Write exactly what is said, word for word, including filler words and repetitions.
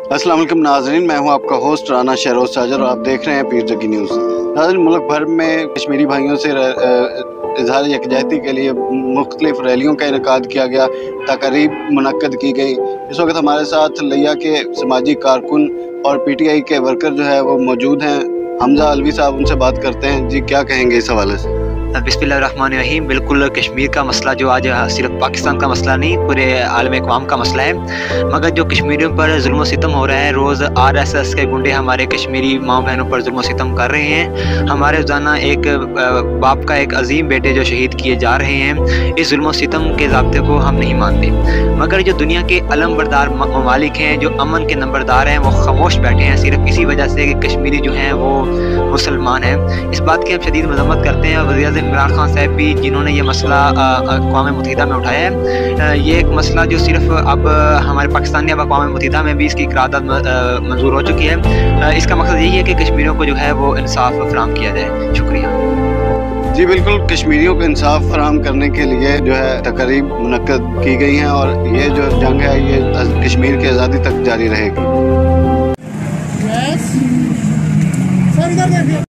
अस्सलाम वालेकुम नाज़रीन, मैं हूं आपका होस्ट राना शहरोज साजर और आप देख रहे हैं पीर जगी न्यूज़। नाज़रीन, मुल्क भर में कश्मीरी भाइयों से इजहार यकजहती के लिए मुख्तलिफ रैलियों का इनेकाद किया गया, तकारीब मुनक्कद की गई। इस वक्त हमारे साथ लिया के समाजी कारकुन और पी टी आई के वर्कर जो है वो मौजूद हैं। हमजा अलवी साहब, उनसे बात करते हैं। जी, क्या कहेंगे इस हवाले से? बिस्मिल्लाहिर्रहमानिर्रहीम। बिल्कुल, कश्मीर का मसला जो आज सिर्फ पाकिस्तान का मसला नहीं, पूरे आलम इक़वाम का मसला है। मगर जो कश्मीरियों पर जुल्म व सितम हो रहा है, रोज़ आर एस एस के गुंडे हमारे कश्मीरी माँ बहनों पर जुल्म व सितम कर रहे हैं। हमारे रोज़ाना एक बाप का एक अजीम बेटे जो शहीद किए जा रहे हैं, इस जुल्म व सितम के ज़ाब्ते को हम नहीं मानते। मगर जो दुनिया के अलम बरदार ममालिक हैं, जो अमन के नंबरदार हैं, वो खामोश बैठे हैं सिर्फ इसी वजह से कि कश्मीरी जो हैं वो मुसलमान हैं। इस बात की हम शदीद मज़म्मत करते हैं। वज़ीर इमरान खान साहब भी, जिन्होंने ये मसला अक़वाम मुत्तहिदा में उठाया है, ये एक मसला जो सिर्फ अब हमारे पाकिस्तान या अक़वाम मुत्तहिदा में भी इसकी क़रारदाद मंजूर हो चुकी है। इसका मकसद यही है कि कश्मीरियों को जो है वो इंसाफ फराहम किया जाए। शुक्रिया। जी बिल्कुल, कश्मीरियों को इंसाफ फराहम करने के लिए जो है तकारीब मुनक्कद की गई हैं और ये जो जंग है ये कश्मीर की आज़ादी तक जारी रहेगी।